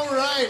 All right.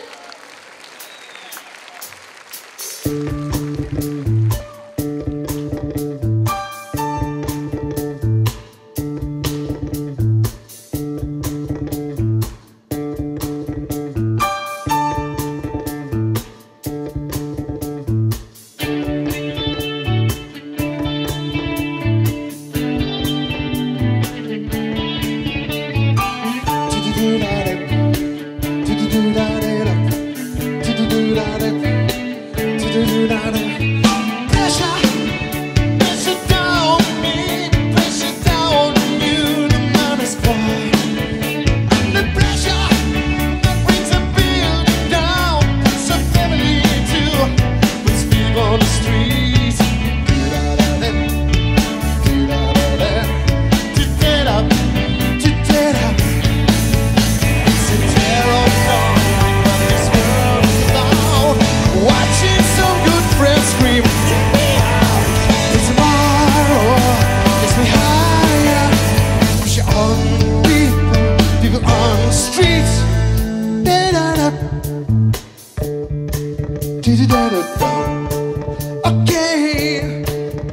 Okay.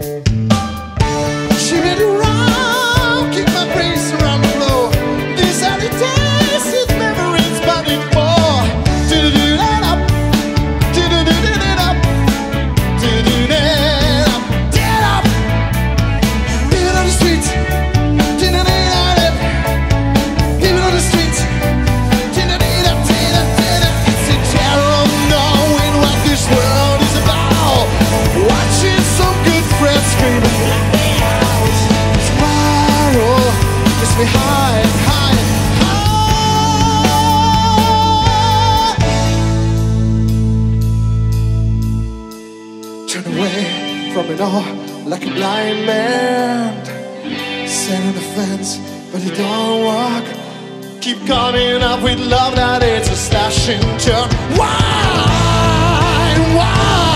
She made it round, keep my brains around the floor. These are the days with memories bounding for. Do-do-do-da-da, do-do-do-da-da, do-do-da-da, da-da. Living on the streets, do-do-do-da-da. Living on the streets, do-do-do-da-da-da-da. It's a terror of knowing what this world is about. Watching some good friends screaming, let me out. Tomorrow gets me high, high, high. Turn away from it all like a blind man. Stand on the fence, but you don't walk. Keep coming up with love that it's a slash and turn. Why? Why?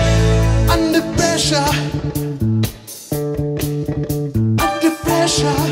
Under pressure,